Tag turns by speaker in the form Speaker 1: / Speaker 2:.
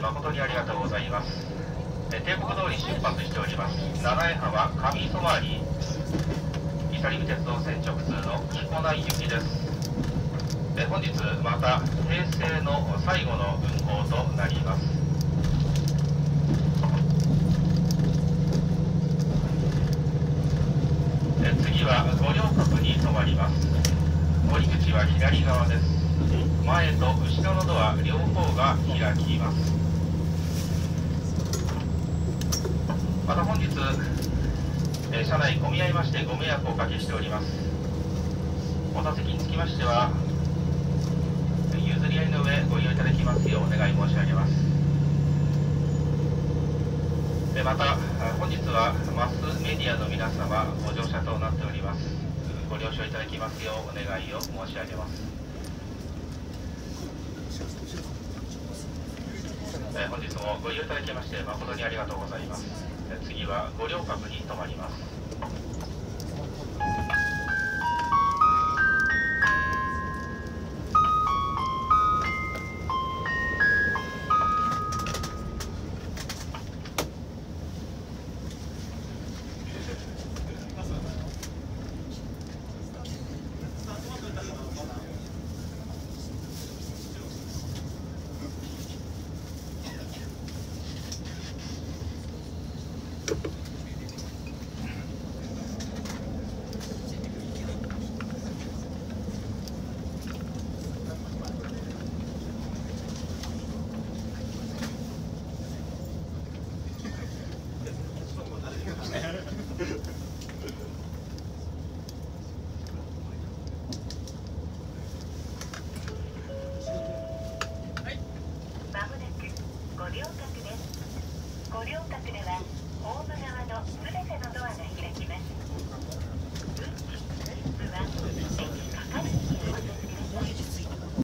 Speaker 1: 誠にありがとうございます。定刻通り出発しております七重浜上磯回り伊佐陸鉄道線直通の彦内行きです。本日また平成の最後の運行となります。次は五稜郭に停まります。乗り口は左側です。前と後ろのドア両方が開きます。また本日、車内混み合いましてご迷惑をおかけしております。お座席につきましては譲り合いの上ご利用いただきますようお願い申し上げます。また本日はマスメディアの皆様ご乗車となっております。ご了承いただきますようお願いを申し上げます。本日もご利用いただきまして誠にありがとうございます。次は五稜郭に停まります。
Speaker 2: 五稜郭です。五稜郭ではホーム側